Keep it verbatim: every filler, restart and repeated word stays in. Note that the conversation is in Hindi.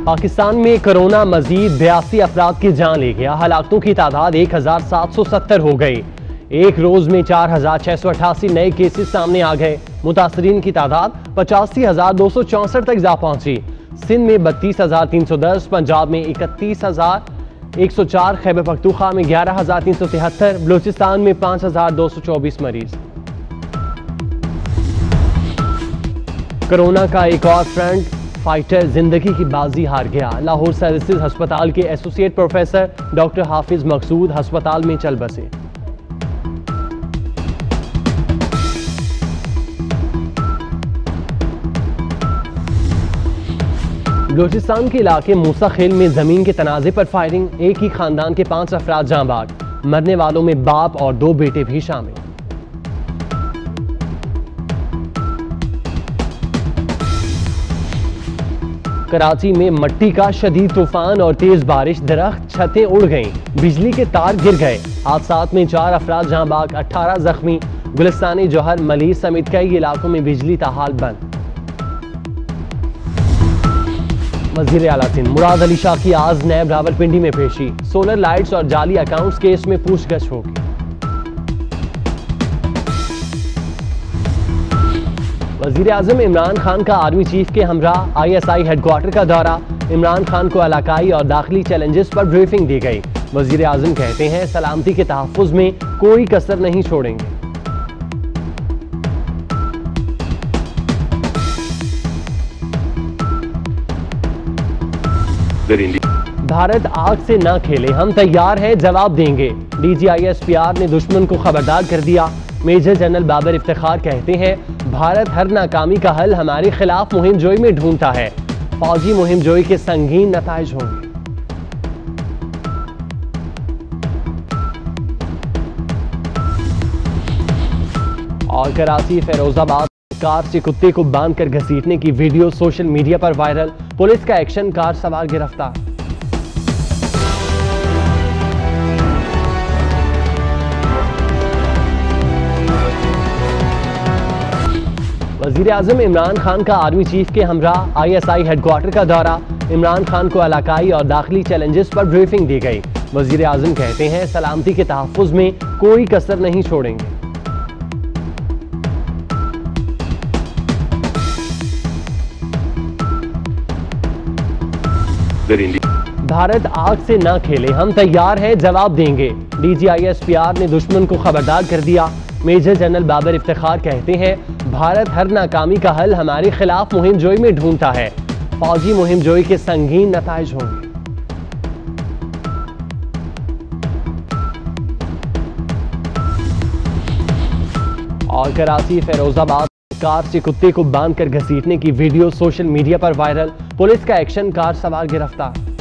पाकिस्तान में कोरोना मजीद बयासी अफराद की जान ले गया। हलाकतों की तादाद एक हजार सात सौ सत्तर हो गई। एक रोज में चार हजार छह सौ अठासी नए केसेस सामने आ गए। मुतासरीन की तादाद पचासी हजार दो सौ चौसठ तक जा पहुंची। सिंध में बत्तीस हजार तीन सौ दस, पंजाब में इकतीस हजार एक सौ चार, खैबर पख्तूनख्वा में ग्यारह हजार तीन सौ तिहत्तर, बलूचिस्तान में पांच हजार दो सौ चौबीस मरीज। कोरोना का एक और फ्रंट फाइटर जिंदगी की बाजी हार गया। लाहौर सर्विसेज अस्पताल के associate professor doctor Hafiz Maqsood अस्पताल में चल बसे। बलूचिस्तान के इलाके मूसा खेल में जमीन के तनाजे पर फायरिंग। एक ही खानदान के पांच अफराद जाँ बाग। मरने वालों में बाप और दो बेटे भी शामिल। कराची में मट्टी का शदीद तूफान और तेज बारिश, दरख्त छतें उड़ गईं, बिजली के तार गिर गए। हादसात में चार अफराद जहां बाग, अठारह जख्मी। गुलिस्तानी जौहर मलीर समेत कई इलाकों में बिजली ताहाल बंद। वजीर आला सिंध मुराद अली शाह की आज नैब रावलपिंडी में पेशी। सोलर लाइट्स और जाली अकाउंट्स केस में पूछगछ होगी। वजीर आजम इमरान खान का आर्मी चीफ के हमरा आई एस आई हेडक्वार्टर का दौरा। इमरान खान को इलाकाई और दाखिली चैलेंजेस पर ब्रीफिंग दी गई। वजीर आजम कहते हैं सलामती के तहफ्फुज में कोई कसर नहीं छोड़ेंगे। भारत आग से ना खेले, हम तैयार हैं, जवाब देंगे। D G I S P R ने दुश्मन को खबरदार कर दिया। मेजर जनरल बाबर इफ्तिखार कहते हैं भारत हर नाकामी का हल हमारे खिलाफ मुहिम जोई में ढूंढता है। फौजी मुहिम जोई के संगीन नताइज होंगे। और कराची फिरोजाबाद कार से कुत्ते को बांधकर घसीटने की वीडियो सोशल मीडिया पर वायरल। पुलिस का एक्शन, कार सवार गिरफ्तार। वजीर आजम इमरान खान का आर्मी चीफ के हमरा आई एस आई हेडक्वार्टर का दौरा। इमरान खान को इलाकाई और दाखिली चैलेंजेस पर ब्रीफिंग दी गई। वजीर आजम कहते हैं सलामती के तहफ्फुज में कोई कसर नहीं छोड़ेंगे। भारत आग से ना खेले, हम तैयार हैं, जवाब देंगे। D G I S P R ने दुश्मन को खबरदार कर दिया। मेजर जनरल बाबर इफ्तिखार कहते हैं भारत हर नाकामी का हल हमारे खिलाफ मुहिम जोई में ढूंढता है। फौजी मुहिम जोई के संगीन नताइज होंगे। और कराची फिरोजाबाद कार से कुत्ते को बांधकर घसीटने की वीडियो सोशल मीडिया पर वायरल। पुलिस का एक्शन, कार सवार गिरफ्तार।